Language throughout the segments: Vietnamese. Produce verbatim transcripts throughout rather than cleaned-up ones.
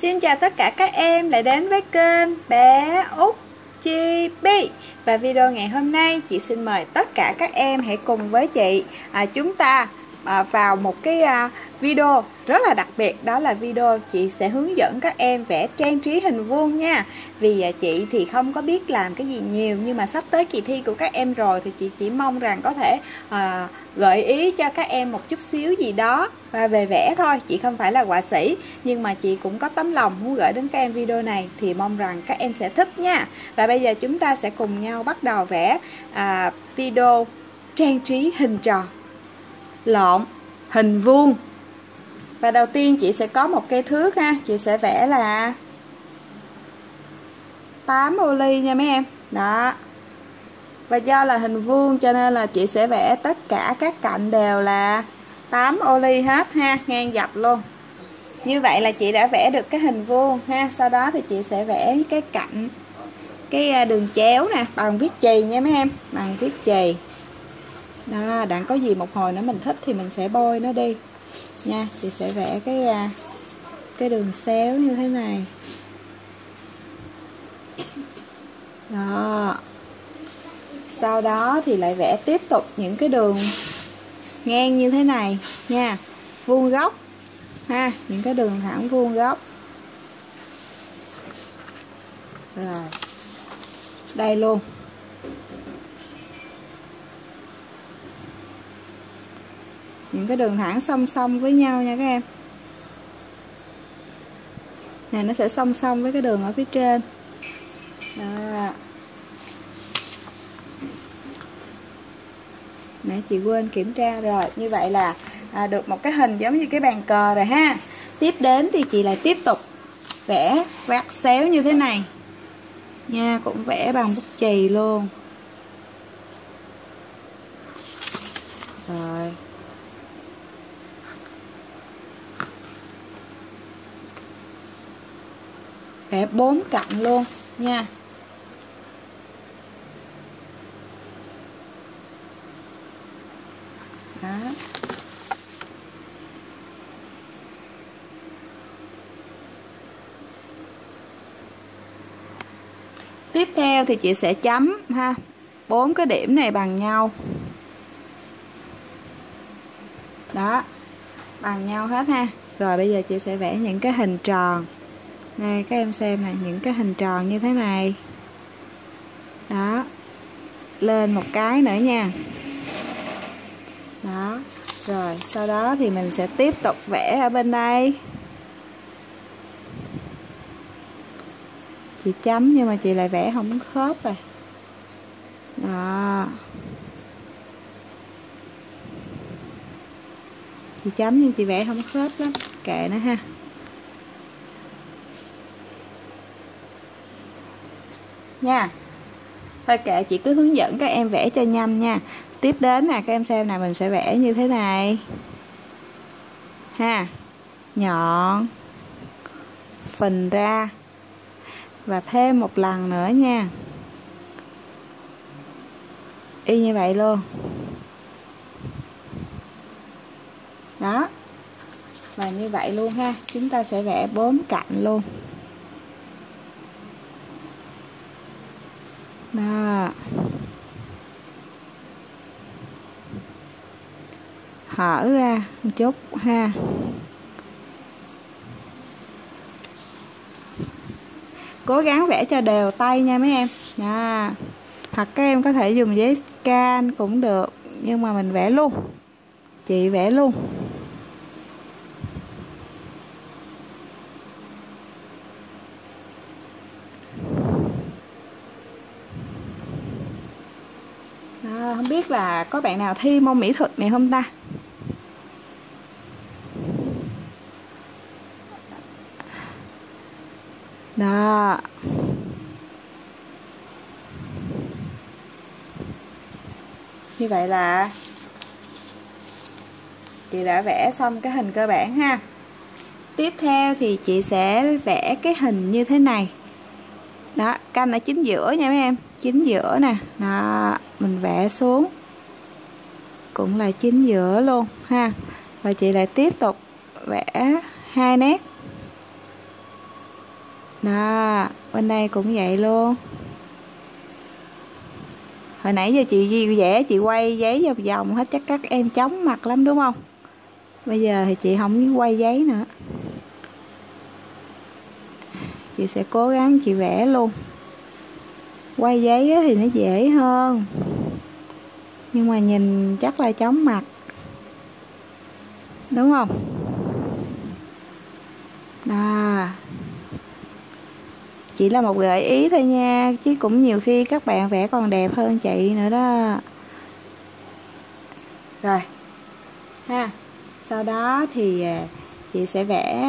Xin chào tất cả các em lại đến với kênh Bé Út Chibi. Và video ngày hôm nay chị xin mời tất cả các em hãy cùng với chị à, chúng ta à, vào một cái à, video rất là đặc biệt. Đó là video chị sẽ hướng dẫn các em vẽ trang trí hình vuông nha. Vì à, chị thì không có biết làm cái gì nhiều, nhưng mà sắp tới kỳ thi của các em rồi thì chị chỉ mong rằng có thể à, gợi ý cho các em một chút xíu gì đó và về vẽ thôi. Chị không phải là họa sĩ, nhưng mà chị cũng có tấm lòng muốn gửi đến các em video này, thì mong rằng các em sẽ thích nha. Và bây giờ chúng ta sẽ cùng nhau bắt đầu vẽ à, video trang trí hình tròn, lộn, hình vuông. Và đầu tiên chị sẽ có một cây thước ha. Chị sẽ vẽ là tám ô ly nha mấy em. Đó. Và do là hình vuông cho nên là chị sẽ vẽ tất cả các cạnh đều là tám ô ly hết ha, ngang dọc luôn. Như vậy là chị đã vẽ được cái hình vuông ha. Sau đó thì chị sẽ vẽ cái cạnh, cái đường chéo nè, bằng viết chì nha mấy em, bằng viết chì. Đó, đặng có gì một hồi nữa mình thích thì mình sẽ bôi nó đi nha. Chị sẽ vẽ cái cái đường xéo như thế này. Đó. Sau đó thì lại vẽ tiếp tục những cái đường ngang như thế này nha, vuông góc ha, những cái đường thẳng vuông góc. Rồi đây luôn. Những cái đường thẳng song song với nhau nha các em. Nè, nó sẽ song song với cái đường ở phía trên. Đó. Nãy chị quên kiểm tra rồi. Như vậy là à, được một cái hình giống như cái bàn cờ rồi ha. Tiếp đến thì chị lại tiếp tục vẽ vát xéo như thế này nha, cũng vẽ bằng bút chì luôn. Rồi. Vẽ bốn cạnh luôn nha. Đó. Tiếp theo thì chị sẽ chấm ha, bốn cái điểm này bằng nhau. Đó, bằng nhau hết ha. Rồi bây giờ chị sẽ vẽ những cái hình tròn. Này các em xem này, những cái hình tròn như thế này. Đó. Lên một cái nữa nha. Đó. Rồi sau đó thì mình sẽ tiếp tục vẽ ở bên đây. Chị chấm nhưng mà chị lại vẽ không khớp rồi. Đó. Chị chấm nhưng chị vẽ không khớp lắm, kệ nó ha. Nha. Thôi kệ, chị cứ hướng dẫn các em vẽ cho nhanh nha. Tiếp đến nè, các em xem nè, mình sẽ vẽ như thế này ha, nhọn, phình ra và thêm một lần nữa nha, y như vậy luôn. Đó, và như vậy luôn ha. Chúng ta sẽ vẽ bốn cạnh luôn. Đó. Hở ra một chút ha. Cố gắng vẽ cho đều tay nha mấy em. Đó. Hoặc các em có thể dùng giấy scan cũng được, nhưng mà mình vẽ luôn. Chị vẽ luôn. Đó, không biết là có bạn nào thi môn mỹ thuật này không ta? Đó. Như vậy là chị đã vẽ xong cái hình cơ bản ha. Tiếp theo thì chị sẽ vẽ cái hình như thế này. Đó, canh ở chính giữa nha mấy em, chính giữa nè. Đó, mình vẽ xuống cũng là chính giữa luôn ha. Và chị lại tiếp tục vẽ hai nét. Đó, bên đây cũng vậy luôn. Hồi nãy giờ chị vẽ, chị quay giấy vòng vòng hết, chắc các em chóng mặt lắm đúng không? Bây giờ thì chị không quay giấy nữa. Chị sẽ cố gắng chị vẽ luôn. Quay giấy thì nó dễ hơn, nhưng mà nhìn chắc là chóng mặt, đúng không? Đó. Chỉ là một gợi ý thôi nha, chứ cũng nhiều khi các bạn vẽ còn đẹp hơn chị nữa đó. Rồi ha, sau đó thì chị sẽ vẽ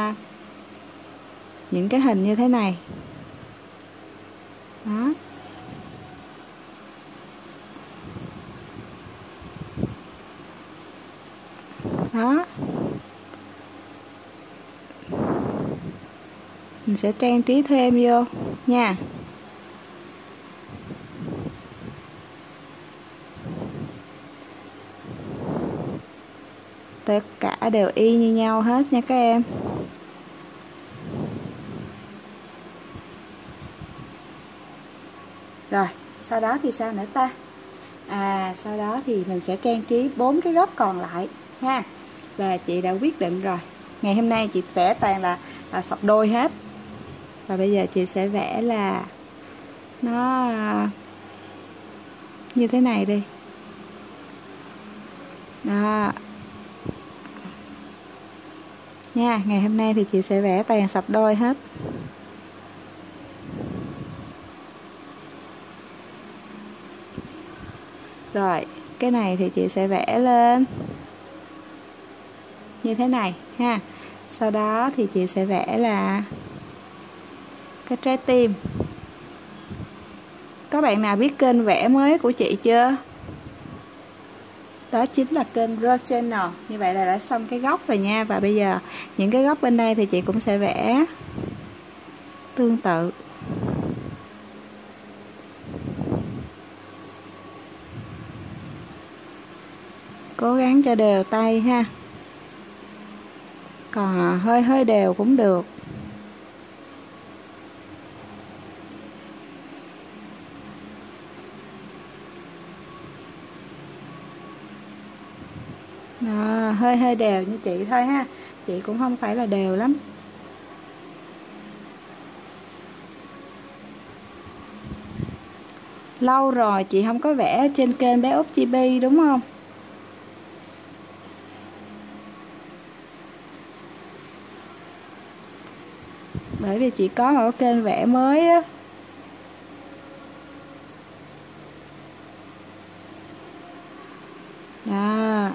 những cái hình như thế này. Đó. Đó. Mình sẽ trang trí thêm vô nha. Tất cả đều y như nhau hết nha các em. Rồi, sau đó thì sao nữa ta? À, sau đó thì mình sẽ trang trí bốn cái góc còn lại ha. Và chị đã quyết định rồi. Ngày hôm nay chị vẽ toàn là, là sọc đôi hết. Và bây giờ chị sẽ vẽ là nó như thế này đi. Đó. Nha, ngày hôm nay thì chị sẽ vẽ toàn sọc đôi hết. Rồi, cái này thì chị sẽ vẽ lên như thế này ha. Sau đó thì chị sẽ vẽ là cái trái tim. Các bạn nào biết kênh vẽ mới của chị chưa? Đó chính là kênh Rose Channel. Như vậy là đã xong cái góc rồi nha. Và bây giờ những cái góc bên đây thì chị cũng sẽ vẽ tương tự. Cố gắng cho đều tay ha. Còn hơi hơi đều cũng được. Đó, hơi hơi đều như chị thôi ha. Chị cũng không phải là đều lắm. Lâu rồi chị không có vẽ trên kênh bé Út Chibi đúng không? Bởi vì chị có một kênh vẽ mới á. Đó.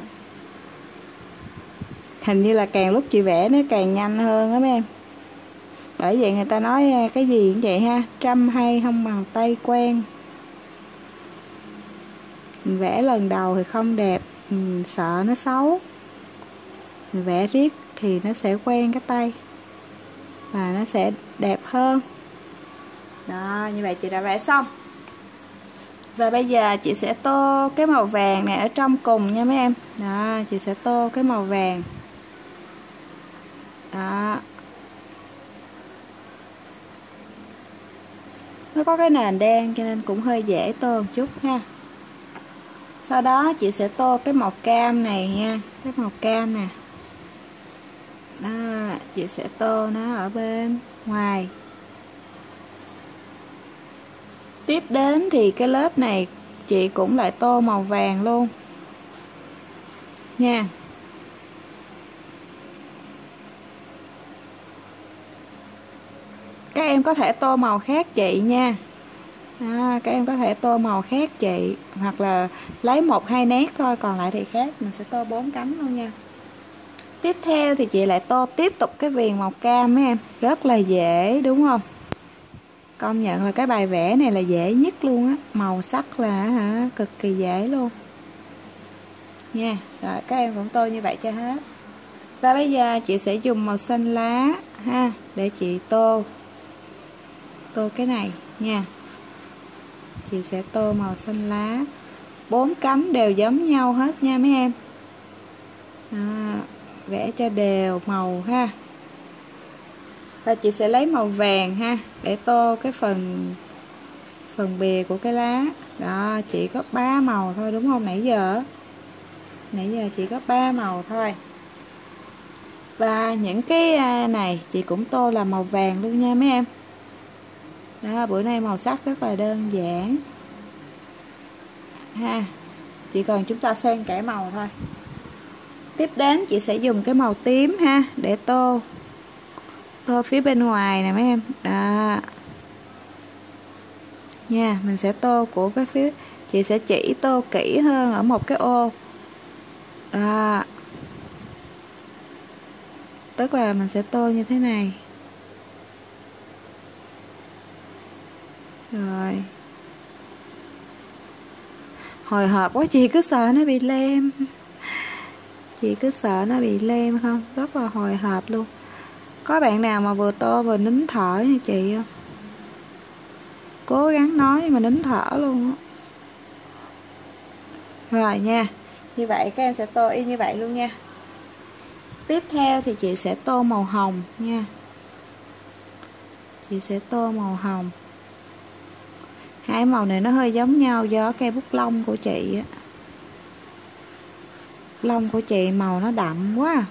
Hình như là càng lúc chị vẽ nó càng nhanh hơn á mấy em. Bởi vậy người ta nói cái gì cũng vậy ha, trăm hay không bằng tay quen. Mình vẽ lần đầu thì không đẹp, mình sợ nó xấu. Mình vẽ riết thì nó sẽ quen cái tay và nó sẽ đẹp hơn. Đó, như vậy chị đã vẽ xong. Và bây giờ chị sẽ tô cái màu vàng này ở trong cùng nha mấy em. Đó, chị sẽ tô cái màu vàng. Đó. Nó có cái nền đen cho nên cũng hơi dễ tô một chút ha. Sau đó chị sẽ tô cái màu cam này nha, cái màu cam nè. Đó, chị sẽ tô nó ở bên ngoài. Tiếp đến thì cái lớp này chị cũng lại tô màu vàng luôn nha. Các em có thể tô màu khác chị nha. Đó, các em có thể tô màu khác chị, hoặc là lấy một hai nét thôi, còn lại thì khác. Mình sẽ tô bốn cánh luôn nha. Tiếp theo thì chị lại tô tiếp tục cái viền màu cam mấy em. Rất là dễ đúng không? Công nhận là cái bài vẽ này là dễ nhất luôn á. Màu sắc là hả, cực kỳ dễ luôn nha. Rồi các em cũng tô như vậy cho hết. Và bây giờ chị sẽ dùng màu xanh lá ha, để chị tô tô cái này nha. Chị sẽ tô màu xanh lá, bốn cánh đều giống nhau hết nha mấy em. Đó, vẽ cho đều màu ha. Và chị sẽ lấy màu vàng ha để tô cái phần phần bìa của cái lá. Đó, chỉ có ba màu thôi đúng không? Nãy giờ nãy giờ chỉ có ba màu thôi. Và những cái này chị cũng tô là màu vàng luôn nha mấy em. Đó, bữa nay màu sắc rất là đơn giản ha, chỉ cần chúng ta xen kẽ màu thôi. Tiếp đến chị sẽ dùng cái màu tím ha để tô tô phía bên ngoài nè mấy em. Đó nha, mình sẽ tô của cái phía, chị sẽ chỉ tô kỹ hơn ở một cái ô. Đó, tức là mình sẽ tô như thế này. Rồi, hồi hộp quá, chị cứ sợ nó bị lem, chị cứ sợ nó bị lem không, rất là hồi hộp luôn. Có bạn nào mà vừa tô vừa nín thở như chị không? Cố gắng nói nhưng mà nín thở luôn á. Rồi nha, như vậy các em sẽ tô y như vậy luôn nha. Tiếp theo thì chị sẽ tô màu hồng nha. Chị sẽ tô màu hồng. Hai màu này nó hơi giống nhau do cây bút lông của chị á. Lông của chị màu nó đậm quá.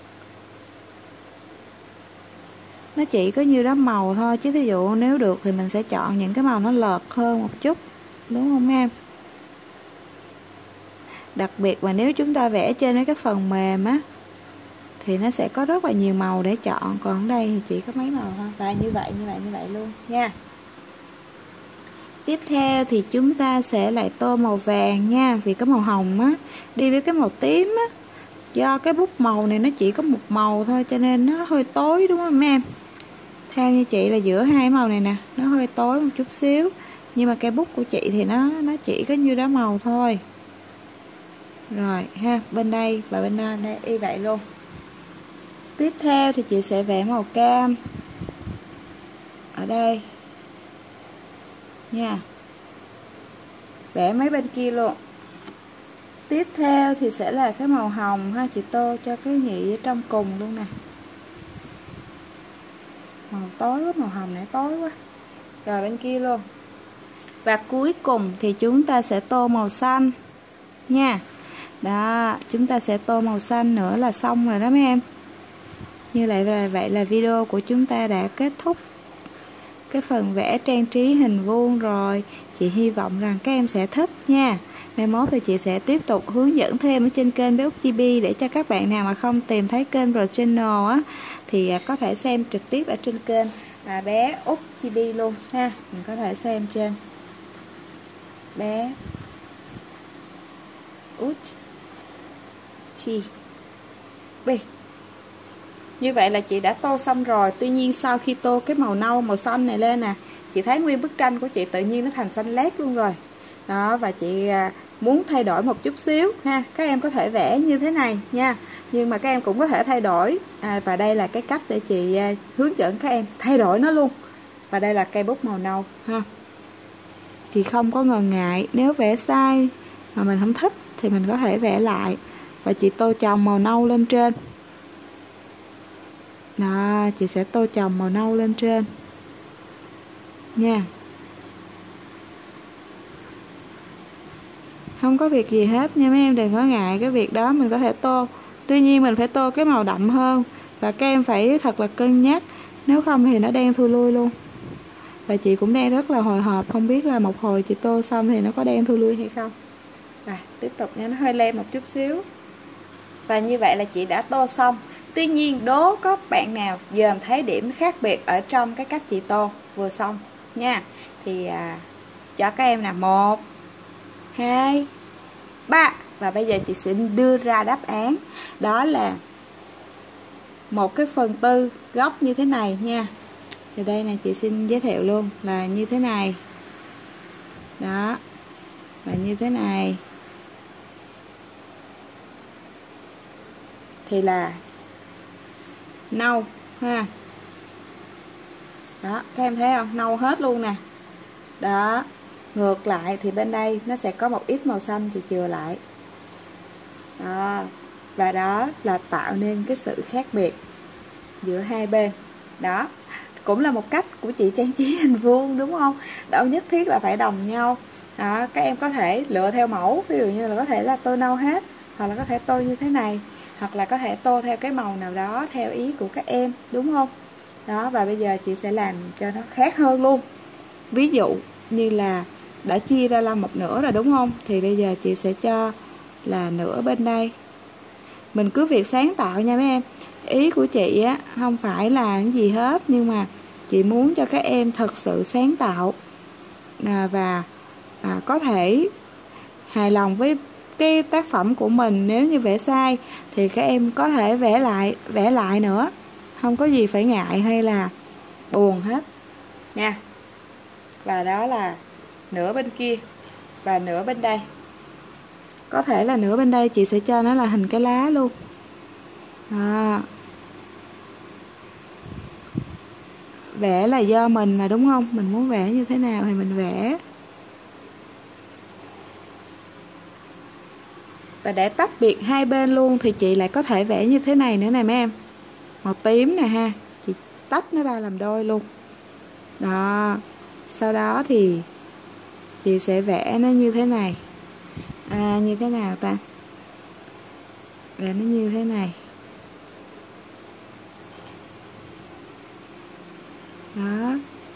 Nó chỉ có nhiêu đó màu thôi, chứ thí dụ nếu được thì mình sẽ chọn những cái màu nó lợt hơn một chút, đúng không em? Đặc biệt mà nếu chúng ta vẽ trên cái phần mềm á thì nó sẽ có rất là nhiều màu để chọn, còn ở đây thì chỉ có mấy màu thôi. Và như vậy như vậy như vậy luôn nha. Tiếp theo thì chúng ta sẽ lại tô màu vàng nha, vì cái màu hồng á đi với cái màu tím á, do cái bút màu này nó chỉ có một màu thôi cho nên nó hơi tối, đúng không em? Theo như chị là giữa hai màu này nè nó hơi tối một chút xíu, nhưng mà cây bút của chị thì nó nó chỉ có nhiêu đó màu thôi. Rồi ha, bên đây và bên đây, đây y vậy luôn. Tiếp theo thì chị sẽ vẽ màu cam ở đây nha, vẽ mấy bên kia luôn. Tiếp theo thì sẽ là cái màu hồng ha, chị tô cho cái nhị ở trong cùng luôn nè. Màu tối quá, màu hồng này tối quá. Rồi bên kia luôn. Và cuối cùng thì chúng ta sẽ tô màu xanh nha. Đó, chúng ta sẽ tô màu xanh nữa là xong rồi đó mấy em. Như vậy là vậy là video của chúng ta đã kết thúc cái phần vẽ trang trí hình vuông rồi. Chị hy vọng rằng các em sẽ thích nha. Mai mốt thì chị sẽ tiếp tục hướng dẫn thêm ở trên kênh Bé Út Chibi, để cho các bạn nào mà không tìm thấy kênh Pro Channel á thì có thể xem trực tiếp ở trên kênh à, Bé Út Chibi luôn ha. Mình có thể xem trên Bé Út Chibi. Như vậy là chị đã tô xong rồi. Tuy nhiên sau khi tô cái màu nâu màu xanh này lên nè, chị thấy nguyên bức tranh của chị tự nhiên nó thành xanh lét luôn rồi đó. Và chị muốn thay đổi một chút xíu ha, các em có thể vẽ như thế này nha, nhưng mà các em cũng có thể thay đổi à, và đây là cái cách để chị hướng dẫn các em thay đổi nó luôn. Và đây là cây bút màu nâu ha, chị không có ngần ngại, nếu vẽ sai mà mình không thích thì mình có thể vẽ lại. Và chị tô chồng màu nâu lên trên đó, chị sẽ tô chồng màu nâu lên trên nha. Không có việc gì hết nha mấy em, đừng có ngại cái việc đó, mình có thể tô. Tuy nhiên mình phải tô cái màu đậm hơn, và các em phải thật là cân nhắc, nếu không thì nó đen thui lui luôn. Và chị cũng đang rất là hồi hộp, không biết là một hồi chị tô xong thì nó có đen thui lui hay không. Và tiếp tục nha, nó hơi lem một chút xíu. Và như vậy là chị đã tô xong. Tuy nhiên đố có bạn nào dòm thấy điểm khác biệt ở trong cái cách chị tô vừa xong nha. Thì à, cho các em là một, hai, ba. Và bây giờ chị sẽ đưa ra đáp án. Đó là một cái phần tư góc như thế này nha. Thì đây này, chị xin giới thiệu luôn là như thế này. Đó, và như thế này. Thì là nâu ha. Đó, các em thấy không? Nâu hết luôn nè. Đó, ngược lại thì bên đây nó sẽ có một ít màu xanh thì chừa lại. Đó, và đó là tạo nên cái sự khác biệt giữa hai bên Đó, cũng là một cách của chị trang trí hình vuông đúng không? Đâu nhất thiết là phải đồng nhau. Đó, các em có thể lựa theo mẫu, ví dụ như là có thể là tô nâu hết, hoặc là có thể tô như thế này, hoặc là có thể tô theo cái màu nào đó theo ý của các em, đúng không? Đó, và bây giờ chị sẽ làm cho nó khác hơn luôn. Ví dụ như là đã chia ra làm một nửa rồi đúng không? Thì bây giờ chị sẽ cho là nửa bên đây. Mình cứ việc sáng tạo nha mấy em. Ý của chị á không phải là cái gì hết, nhưng mà chị muốn cho các em thật sự sáng tạo à, và à, có thể hài lòng với cái tác phẩm của mình. Nếu như vẽ sai thì các em có thể vẽ lại vẽ lại nữa, không có gì phải ngại hay là buồn hết nha. Và đó là nửa bên kia và nửa bên đây. Có thể là nửa bên đây chị sẽ cho nó là hình cái lá luôn. Đó. Vẽ là do mình mà đúng không? Mình muốn vẽ như thế nào thì mình vẽ. Và để tách biệt hai bên luôn thì chị lại có thể vẽ như thế này nữa nè mấy em. Màu tím nè ha. Chị tách nó ra làm đôi luôn. Đó. Sau đó thì chị sẽ vẽ nó như thế này. À, như thế nào ta? Vẽ nó như thế này. Đó.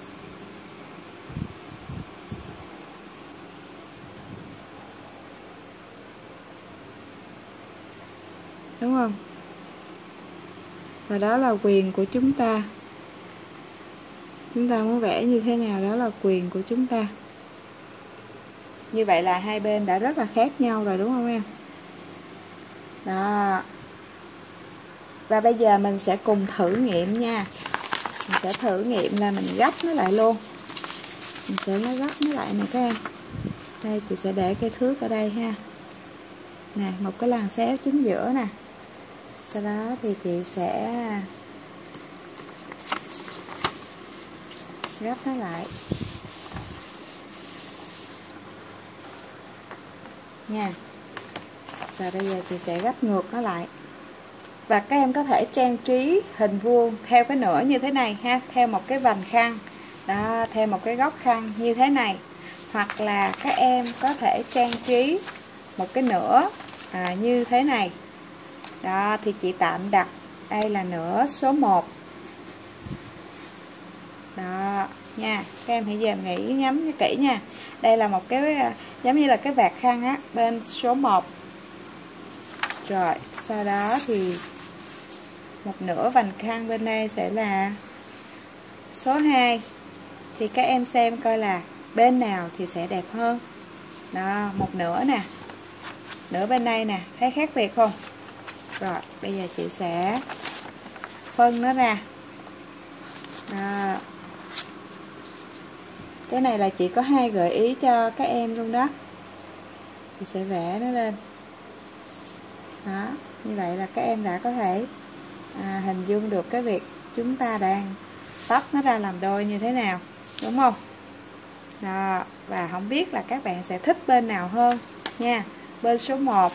Đúng không? Và đó là quyền của chúng ta. Chúng ta muốn vẽ như thế nào đó là quyền của chúng ta. Như vậy là hai bên đã rất là khác nhau rồi đúng không em? Đó. Và bây giờ mình sẽ cùng thử nghiệm nha. Mình sẽ thử nghiệm là mình gấp nó lại luôn. Mình sẽ nó gấp nó lại nè các em. Đây chị sẽ để cái thước ở đây ha. Nè, một cái làn xéo chính giữa nè. Sau đó thì chị sẽ gấp nó lại nha. Và bây giờ chị sẽ gấp ngược nó lại. Và các em có thể trang trí hình vuông theo cái nửa như thế này ha, theo một cái vành khăn đó, theo một cái góc khăn như thế này. Hoặc là các em có thể trang trí một cái nửa à, như thế này. Đó, thì chị tạm đặt đây là nửa số một. Đó nha, các em hãy dòm nghĩ nhắm kỹ nha. Đây là một cái giống như là cái vạt khăn á, bên số một. Rồi, sau đó thì một nửa vành khăn bên đây sẽ là số hai. Thì các em xem coi là bên nào thì sẽ đẹp hơn. Đó, một nửa nè, nửa bên đây nè, thấy khác biệt không? Rồi, bây giờ chị sẽ phân nó ra. Đó. Cái này là chị có hai gợi ý cho các em luôn đó. Chị sẽ vẽ nó lên. Đó, như vậy là các em đã có thể à, hình dung được cái việc chúng ta đang tách nó ra làm đôi như thế nào, đúng không? Đó, và không biết là các bạn sẽ thích bên nào hơn nha. Bên số một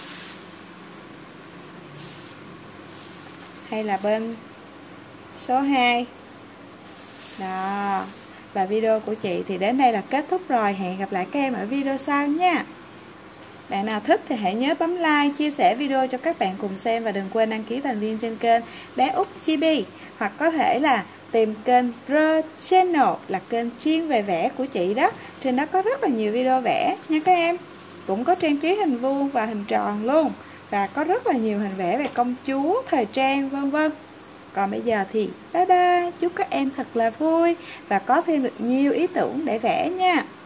hay là bên số hai. Đó. Và video của chị thì đến đây là kết thúc rồi. Hẹn gặp lại các em ở video sau nha. Bạn nào thích thì hãy nhớ bấm like, chia sẻ video cho các bạn cùng xem. Và đừng quên đăng ký thành viên trên kênh Bé Út Chibi. Hoặc có thể là tìm kênh Rơ Channel là kênh chuyên về vẽ của chị đó. Trên đó có rất là nhiều video vẽ nha các em. Cũng có trang trí hình vuông và hình tròn luôn. Và có rất là nhiều hình vẽ về công chúa, thời trang vân vân. Còn bây giờ thì bye bye, chúc các em thật là vui và có thêm được nhiều ý tưởng để vẽ nha.